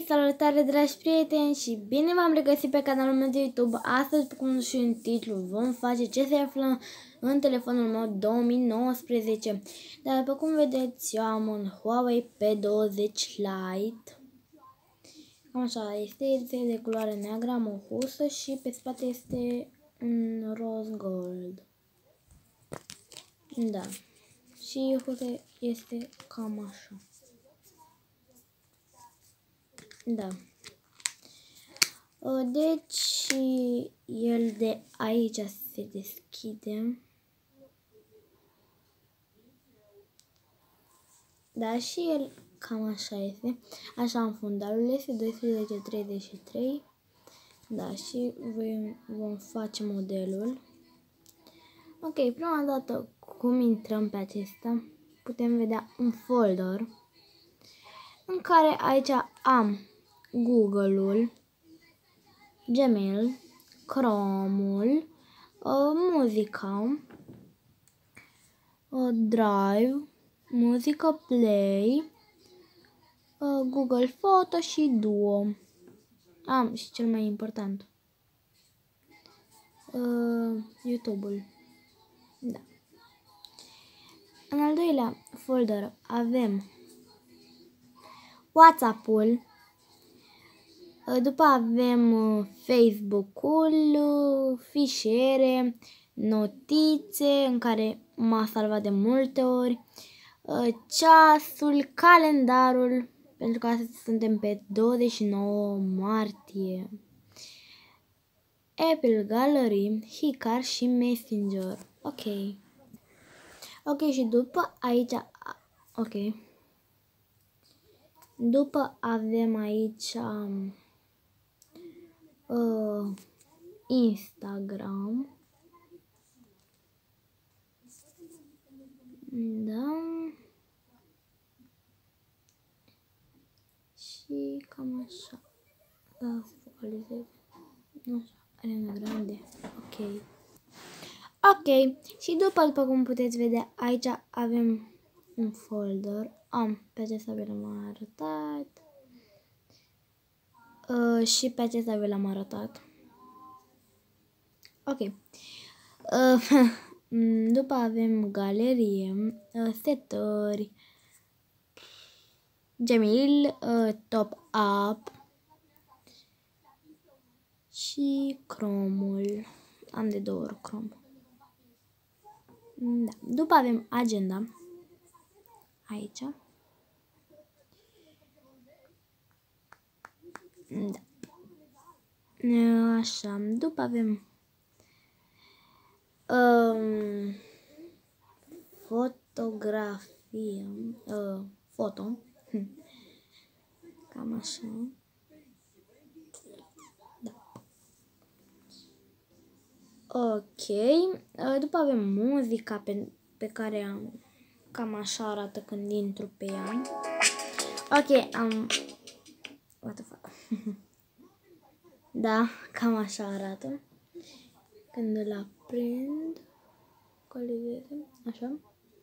Salutare dragi prieteni și bine v-am regăsit pe canalul meu de YouTube. Astăzi, cum și în titlu, vom face ce se află în telefonul meu 2019. Dar după cum vedeți, eu am un Huawei P20 Lite. Cam așa este de culoare neagră, am o husă și pe spate este un roz gold. Da. Și husa este cam așa. Da. Deci, el de aici se deschide. Da, și el cam așa este. Așa în fundalul este 1233. Da, și vom face modelul. Ok, prima dată cum intrăm pe acesta, putem vedea un folder în care aici am Google-ul, Gmail, Chrome-ul, muzica, Drive, muzică Play, Google Photo și Duo. Am și cel mai important, YouTube-ul. Da. În al doilea folder avem WhatsApp-ul. După avem Facebook-ul, fișiere, notițe în care m-a salvat de multe ori, ceasul, calendarul, pentru că astăzi suntem pe 29 martie, Apple Gallery, Hikar și Messenger. Ok. Ok, și după aici, ok. După avem aici Instagram. Da. Și cam așa. Da, focalizez. Nu așa, are mai grande. Ok. Ok. Și după cum puteți vedea, aici avem un folder. Pe acesta vi l-am arătat. Și pe acesta vi l-am arătat. Ok. După avem galerie, setări, Gmail, top up și Chrome-ul. Am de două ori Chrome. Da. După avem agenda. Aici. Da. Așa. După avem fotografie. Foto. Cam așa. Da. Ok. După avem muzica pe care am. Cam așa arată când intru pe ea. Ok, what the fuck? Da, cam așa arată. Când îl aprind, colizeze, așa.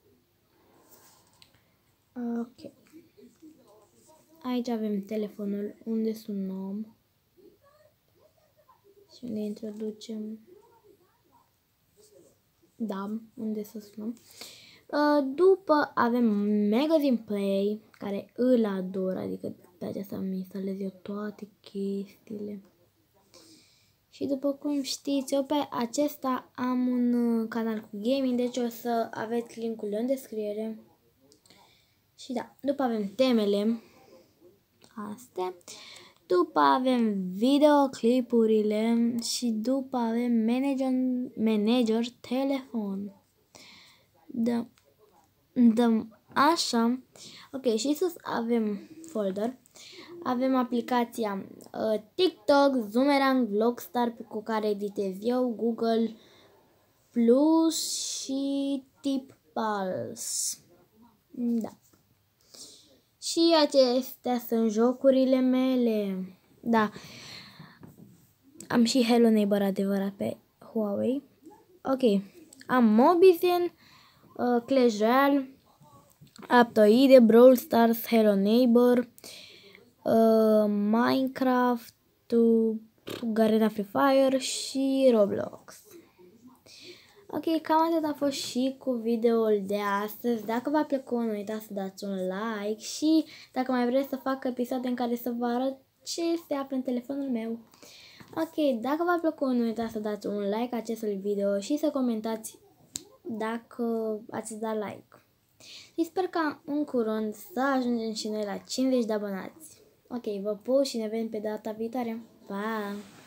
Ok. Aici avem telefonul unde sunăm și unde introducem, da, unde să sunăm. După avem Magazine Play, care îl ador, adică pe aceasta îmi instalez eu toate chestiile. Și după cum știți, eu pe acesta am un canal cu gaming, deci o să aveți linkul în descriere. Și da, după avem temele astea, după avem videoclipurile și după avem manager telefon. Da, așa. Ok, și sus avem folder. Avem aplicația TikTok, Zoomerang, Vlogstar cu care editez eu, Google Plus și TipPulse. Da. Și acestea sunt jocurile mele. Da. Am și Hello Neighbor adevărat pe Huawei. Ok. Am Mobizen, Clash Royale, Aptoide, Brawl Stars, Hello Neighbor, Minecraft, Garena Free Fire și Roblox. Ok, cam atât a fost și cu videoul de astăzi. Dacă v-a plăcut, nu uitați să dați un like și dacă mai vreți să fac episoade în care să vă arăt ce se află în telefonul meu. Ok, dacă v-a plăcut, nu uitați să dați un like acestui video și să comentați dacă ați dat like. Și sper ca în curând să ajungem și noi la 50 de abonați. Ok, vă pup și ne vedem pe data viitoare. Pa!